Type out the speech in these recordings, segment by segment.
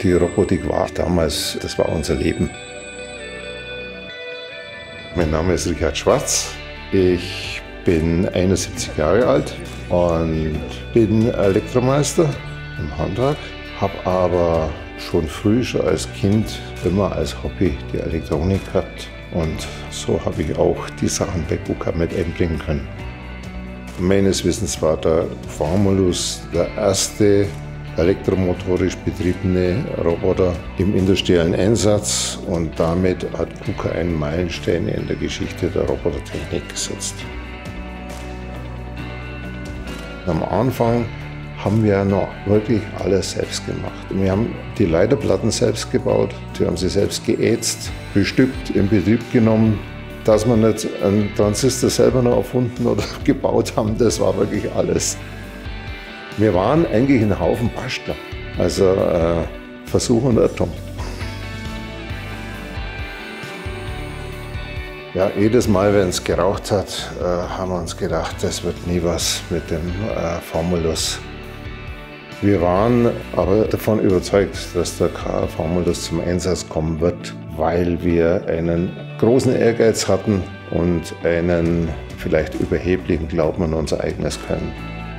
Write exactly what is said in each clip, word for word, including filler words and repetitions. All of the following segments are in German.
Die Robotik war damals, das war unser Leben. Mein Name ist Richard Schwarz. Ich bin einundsiebzig Jahre alt und bin Elektromeister im Handwerk, habe aber schon früh, schon als Kind, immer als Hobby die Elektronik gehabt. Und so habe ich auch die Sachen bei KUKA mit einbringen können. Meines Wissens war der Famulus der erste elektromotorisch betriebene Roboter im industriellen Einsatz und damit hat KUKA einen Meilenstein in der Geschichte der Robotertechnik gesetzt. Am Anfang haben wir noch wirklich alles selbst gemacht. Wir haben die Leiterplatten selbst gebaut, die haben sie selbst geätzt, bestückt, in Betrieb genommen. Dass wir nicht einen Transistor selber noch erfunden oder gebaut haben, das war wirklich alles. Wir waren eigentlich ein Haufen Bastler, also äh, Versuch und Irrtum. Ja, jedes Mal, wenn es geraucht hat, äh, haben wir uns gedacht, das wird nie was mit dem äh, Famulus. Wir waren aber davon überzeugt, dass der K A Famulus zum Einsatz kommen wird, weil wir einen großen Ehrgeiz hatten und einen vielleicht überheblichen Glauben an unser eigenes Können.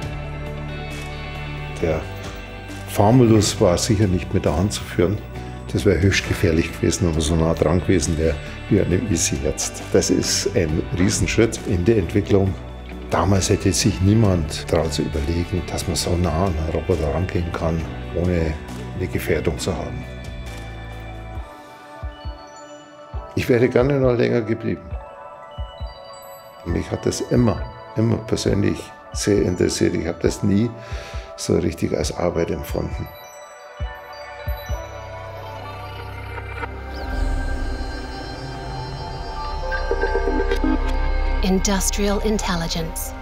Der Famulus war sicher nicht mit der Hand zu führen. Das wäre höchst gefährlich gewesen, wenn man so nah dran gewesen wäre wie an dem Easy jetzt. Das ist ein Riesenschritt in der Entwicklung. Damals hätte sich niemand traut zu überlegen, dass man so nah an einen Roboter rangehen kann, ohne eine Gefährdung zu haben. Ich wäre gerne noch länger geblieben. Mich hat das immer, immer persönlich sehr interessiert. Ich habe das nie so richtig als Arbeit empfunden. Industrial Intelligence.